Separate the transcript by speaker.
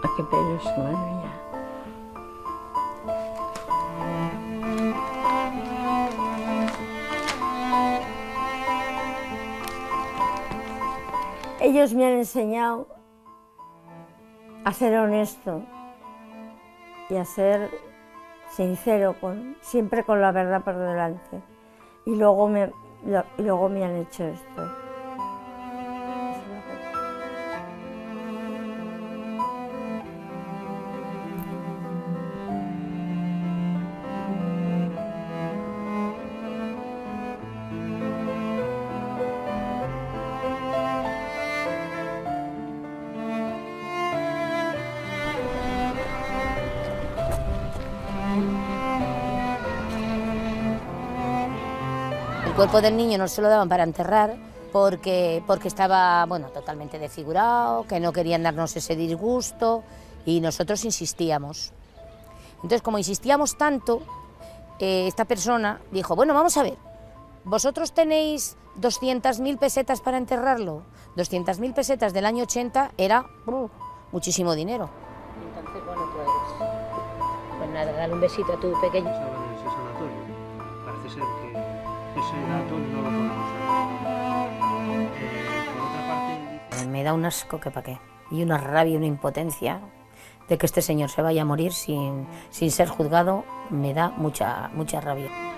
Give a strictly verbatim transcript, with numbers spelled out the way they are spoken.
Speaker 1: qué pelos, madre mía. Ellos me han enseñado a ser honesto y a ser sincero, con, siempre con la verdad por delante. Y luego me, lo, y luego me han hecho esto.
Speaker 2: El cuerpo del niño no se lo daban para enterrar porque, porque estaba, bueno, totalmente desfigurado, que no querían darnos ese disgusto y nosotros insistíamos. Entonces, como insistíamos tanto, eh, esta persona dijo, bueno, vamos a ver, ¿vosotros tenéis doscientas mil pesetas para enterrarlo? doscientas mil pesetas del año ochenta era uh, muchísimo dinero. Entonces, bueno, pues, pues nada, dale un besito a tu pequeño.
Speaker 3: Ese sanatorio, parece ser que ese dato no lo podemos saber. Eh, por otra parte...
Speaker 2: Me da un asco que pa' qué, y una rabia y una impotencia de que este señor se vaya a morir sin, sin ser juzgado, me da mucha, mucha rabia.